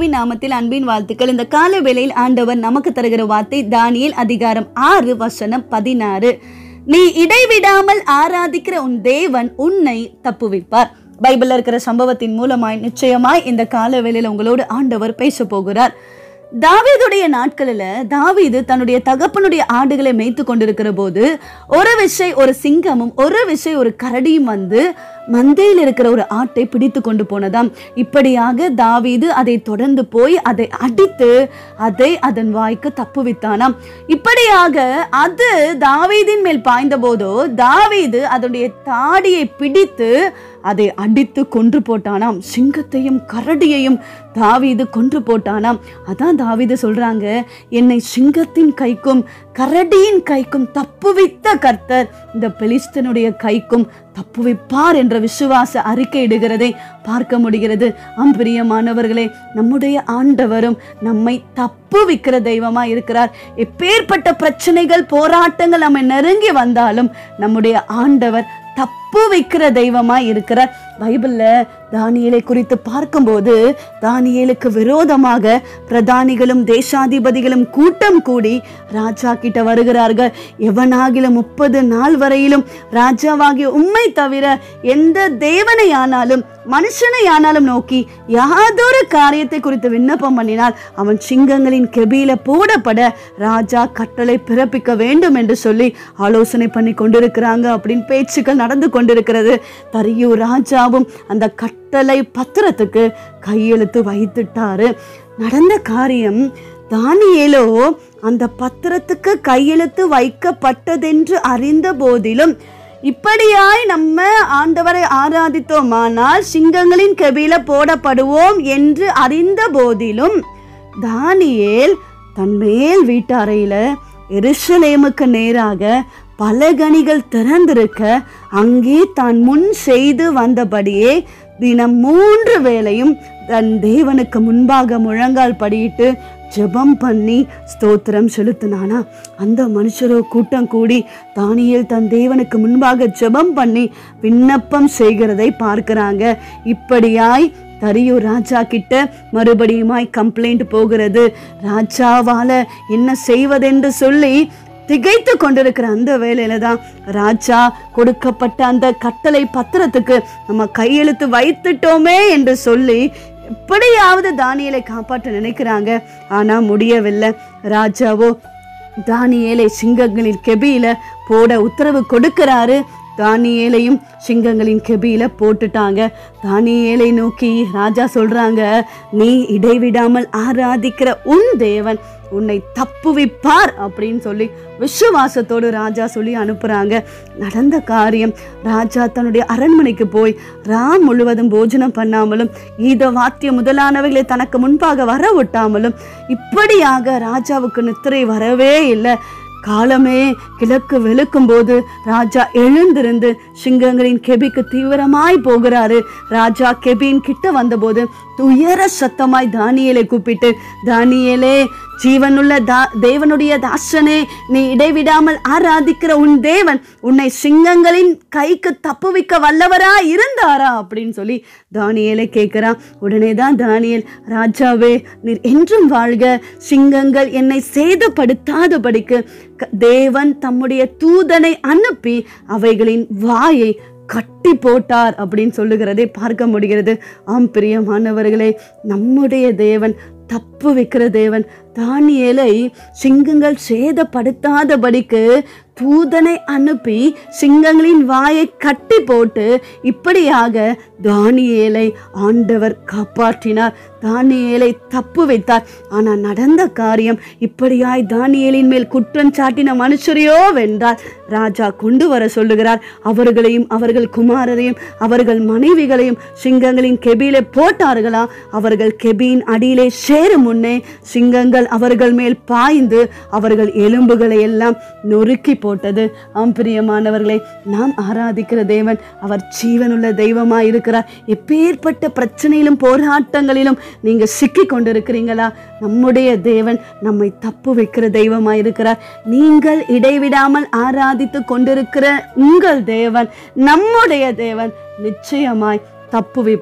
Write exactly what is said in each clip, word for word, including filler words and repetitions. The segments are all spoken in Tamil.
இயேசுவின் நாமத்தில் அன்பின் வாழ்த்துக்கள். இந்த கால வேளையில் ஆண்டவர் நமக்கு தருகிற வார்த்தை தானியேல் அதிகாரம் ஆறு வசனம் பதினாறு. நீ இடைவிடாமல் ஆராதிக்கிற உன் தேவன் உன்னை தப்புவிப்பார். பைபிள்ல இருக்கிற சம்பவத்தின் மூலமாய் நிச்சயமாய் இந்த கால வேளையில உங்களோடு ஆண்டவர் பேச போகிறார். தாவீதுடைய நாட்களில் தாவீது தன்னுடைய தகப்பனுடைய ஆடுகளை மேய்த்து கொண்டிருக்கிற போது ஒரு விஷய ஒரு சிங்கமும் ஒரு விஷய ஒரு கரடியும் வந்து மந்தையில் இருக்கிற ஒரு ஆட்டை பிடித்து கொண்டு போனதாம். இப்படியாக தாவீது அதை தொடர்ந்து போய் அதை அடித்து அதை அதன் வாய்க்கு தப்புவித்தானாம். இப்படியாக அது தாவீதின் மேல் பாய்ந்த போதோ தாவீது அதனுடைய தாடியை பிடித்து அதை அடித்து கொன்று போட்டானாம். சிங்கத்தையும் கரடியையும் தாவீது கொன்று போட்டானாம். அதான் தாவீது சொல்றாங்க, என்னை சிங்கத்தின் கைக்கும் கரடியின் கைக்கும் தப்புவித்த கர்த்தர் இந்த பெலிஸ்தனுடைய கைக்கும் தப்புவிப்பார் என்ற விசுவாச அறிக்கை இடுகிறதை பார்க்க முடிகிறது. அம்பிரியமானவர்களே, நம்முடைய ஆண்டவரும் நம்மை தப்புவிக்கிற தெய்வமா இருக்கிறார். எப்பேற்பட்ட பிரச்சனைகள் போராட்டங்கள் நம்ம நெருங்கி வந்தாலும் நம்முடைய ஆண்டவர் தப்பு வைக்கிற தெய்வமா இருக்கிறார். பைபிள்ல தானியேலை குறித்து பார்க்கும்போது தானியேலுக்கு விரோதமாக பிரதானிகளும் தேசாதிபதிகளும் கூட்டம் கூடி ராஜா கிட்ட வருகிறார்கள். எவனாகிலும் முப்பது நாள் வரையிலும் ராஜாவாகிய உம்மை தவிர எந்த தேவனை ஆனாலும் மனுஷனை ஆனாலும் நோக்கி யாதொரு காரியத்தை குறித்து விண்ணப்பம் பண்ணினால் அவன் சிங்கங்களின் கெபியில போடப்பட ராஜா கட்டளை பிறப்பிக்க வேண்டும் என்று சொல்லி ஆலோசனை பண்ணி கொண்டிருக்கிறாங்க அப்படின்னு பேச்சுக்கள் நடந்து கொண்டிருக்கிறது. தரியு ராஜாவும் அந்த கட்டளை பத்திரத்துக்கு கையெழுத்து வைத்துட்டாரு. நடந்த காரியம், தானியேலோ அந்த பத்திரத்துக்கு கையெழுத்து வைக்கப்பட்டதென்று அறிந்த போதிலும் இப்படியாய் நம்ம ஆண்டவரை ஆராதித்தோமானால் சிங்கங்களின் கெபியில போடப்படுவோம் என்று அறிந்த போதிலும் தானியேல் தன் மேல் வீட்டறையில எருசலேமுக்கு நேராக பலகணிகள் திறந்திருக்க அங்கே தான் முன் செய்து வந்தபடியே தினம் மூன்று வேளையும் தன் தேவனுக்கு முன்பாக முழங்கால் படியிட்டு ஜெபம் பண்ணி ஸ்தோத்திரம் செலுத்தினானா. அந்த மனுஷரோ கூட்டம் கூடி தானியேல் தன் தேவனுக்கு முன்பாக ஜெபம் பண்ணி விண்ணப்பம் செய்கிறதை பார்க்கிறாங்க. இப்படியாய் தரியு ராஜா கிட்ட மறுபடியுமாய் கம்ப்ளைண்ட் போகிறது. ராஜாவால என்ன செய்வதென்று சொல்லி திகைத்து கொண்டிருக்கிற அந்த வேளையில தான் ராஜா கொடுக்கப்பட்ட அந்த கட்டளை பத்திரத்துக்கு நம்ம கையெழுத்து வைத்துட்டோமே என்று சொல்லி எப்படியாவது தானியேலை காப்பாற்ற நினைக்கிறாங்க. ஆனா முடியவில்லை. ராஜாவோ தானியேலை சிங்கங்களின் கெபியில போட உத்தரவு கொடுக்கிறாரு. தானியேலையும் சிங்கங்களின் கெபியில போட்டுட்டாங்க. தானியேலை நோக்கி ராஜா சொல்றாங்க, நீ இடைவிடாமல் ஆராதிக்கிற உன் தேவன் உன்னை தப்புவிப்பார் அப்படின்னு சொல்லி விசுவாசத்தோடு ராஜா சொல்லி அனுப்புறாங்க. நடந்த காரியம், ராஜா தன்னுடைய அரண்மனைக்கு போய் ராம் முழுவதும் போஜனம் பண்ணாமலும் கீத வாத்தியம் முதலானவைகளை தனக்கு முன்பாக வர விட்டாமலும் இப்படியாக ராஜாவுக்கு நித்திரை வரவே இல்லை. காலமே கிழக்கு வெளுக்கும் போது ராஜா எழுந்திருந்து சிங்கங்களின் கெபிக்கு தீவிரமாய் போகிறாரு. ராஜா கெபியின் கிட்ட வந்தபோது துயர சத்தமாய் தானியேலை கூப்பிட்டு, தானியேலே, ஜீவனுள்ள தா தேவனுடைய தாசனே, நீ இடைவிடாமல் ஆராதிக்கிற உன் தேவன் உன்னை சிங்கங்களின் கைக்கு தப்புவிக்க வல்லவரா இருந்தாரா அப்படின்னு சொல்லி தானியேலை கேட்கிறான். உடனே தான் தானியேல், ராஜாவே, நீர் என்றும் வாழ்க, சிங்கங்கள் என்னை சேதப்படுத்தாதபடிக்கு தேவன் தம்முடைய தூதனை அனுப்பி அவைகளின் வாயை கட்டி போட்டார் அப்படின்னு சொல்லுகிறதை பார்க்க முடிகிறது. ஆம் பிரியமானவர்களே, நம்முடைய தேவன் தப்பு வைக்கிற தேவன். தானியேலை சிங்கங்கள் சேதப்படுத்தாதபடிக்கு தூதனை அனுப்பி சிங்கங்களின் வாயை கட்டி போட்டு இப்படியாக தானியேலை ஆண்டவர் காப்பாற்றினார். தானியேலை தப்பு வைத்தார். ஆனால் நடந்த காரியம், இப்படியாய் தானியேலின் மேல் குற்றம் சாட்டின மனுஷரையோ வென்றால் ராஜா கொண்டு வர சொல்லுகிறார். அவர்களையும் அவர்கள் குமாரரையும் அவர்கள் மனைவிகளையும் சிங்கங்களின் கெபியிலே போட்டார்களா. அவர்கள் கெபியின் அடியிலே சேரும் முன்னே சிங்கங்கள் அவர்கள் மேல் பாய்ந்து அவர்கள் எலும்புகளை எல்லாம் நொறுக்கி போட்டது. ஆம் பிரியமானவர்களே, நாம் ஆராதிக்கிற தேவன் அவர் ஜீவனுள்ள தெய்வமாய் இருக்கிறார். எப்பேற்பட்ட பிரச்சனையிலும் போராட்டங்களிலும் நீங்க சிக்கி கொண்டிருக்கிறீங்களா? நம்முடைய தேவன் நம்மை தப்பு வைக்கிற தெய்வமாய் இருக்கிறார். நீங்கள் இடைவிடாமல் ஆராதித்து கொண்டிருக்கிற உங்கள் தேவன், நம்முடைய தேவன் நிச்சயமாய் தப்பு வைப்பார்.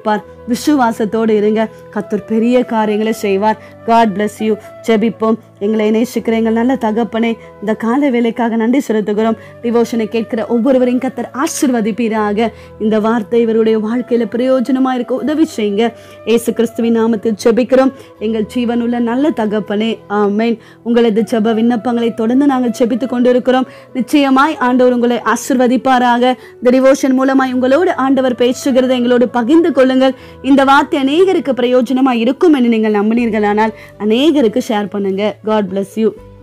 விசுவாசத்தோடு இருங்க. கர்த்தர் பெரிய காரியங்களை செய்வார். God bless you. ஜெபிப்போம். எங்களை நேசிக்கிற எங்கள் நல்ல தகப்பனே, இந்த கால வேலைக்காக நன்றி செலுத்துகிறோம். டிவோஷனை கேட்கிற ஒவ்வொருவரையும் கர்த்தர் ஆசீர்வதிப்பீராக. இந்த வார்த்தை இவருடைய வாழ்க்கையில பிரயோஜனமா இருக்க உதவி செய்யுங்க. இயேசு கிறிஸ்துவின் நாமத்தில் ஜெபிக்கிறோம் எங்கள் ஜீவனுள்ள நல்ல தகப்பனே, ஆமென். உங்களது ஜெப விண்ணப்பங்களை தொடர்ந்து நாங்கள் ஜெபித்து கொண்டிருக்கிறோம். நிச்சயமாய் ஆண்டவர் உங்களை ஆசீர்வதிப்பாராக. இந்த டிவோஷன் மூலமாய் உங்களோடு ஆண்டவர் பேசுகிறதை எங்களோடு பகிர்ந்து கொள்ளுங்கள். இந்த வார்த்தை அநேகருக்கு பிரயோஜனமா இருக்கும் என்று நீங்கள் நம்பினீர்களானால் அநேகருக்கு ஷேர் பண்ணுங்க. God bless you.